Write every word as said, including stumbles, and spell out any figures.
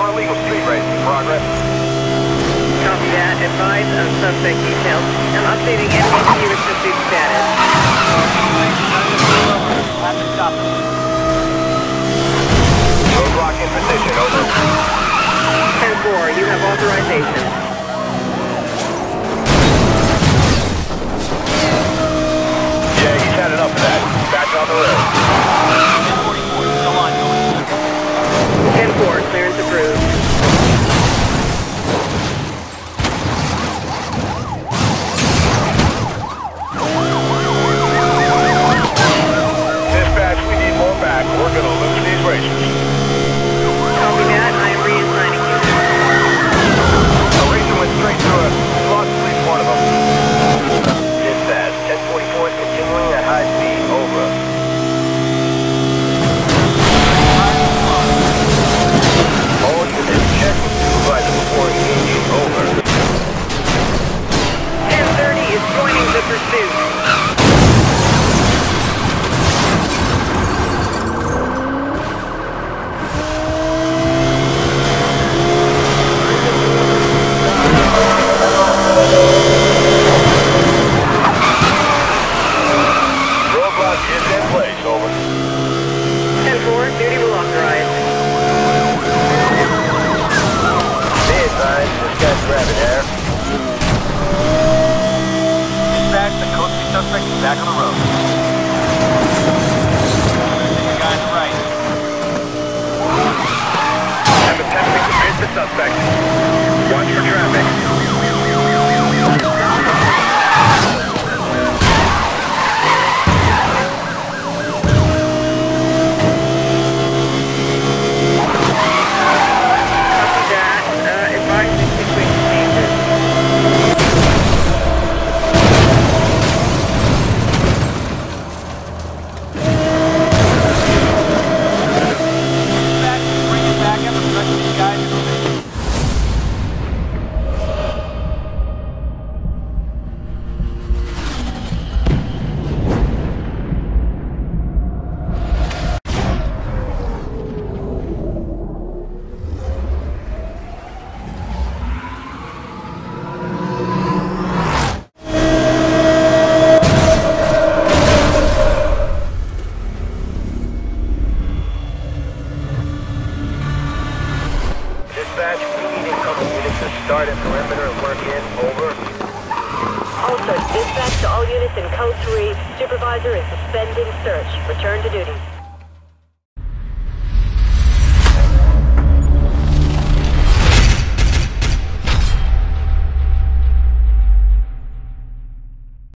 More illegal street racing in progress. Copy that. Advise of suspect details. I'm updating M N P with pursuit status. Have to stop them. Roadblock in position, over. ten four, you have authorization. Yeah, he's had enough of that. Back on the road. ten forty-four, still on, going. ten four, clearance approved. Dispatch, we need more back. We're going to lose these races. Copy that. I am reassigning you. A racer went straight through us. Lost at least one of them. Dispatch, ten forty-four is continuing at high speed. Over. All units check with supervisor before engaging. Over. ten thirty is joining the pursuit. Roadblock is in place. Over. ten four, duty will authorize. Be advised, this guy's grabbing air. Dispatch, the coasting suspect is back on the road. The guy on the right. Have attempting to hit the suspect. Watch for traffic. Copy that. Uh, advise me sequence changes. Dispatch, bring it back up and the rest of these guys are moving. Dispatch, we need incoming units to start at perimeter and work in. Over. Also, dispatch to all units in Code three. Supervisor is suspending search. Return to duty.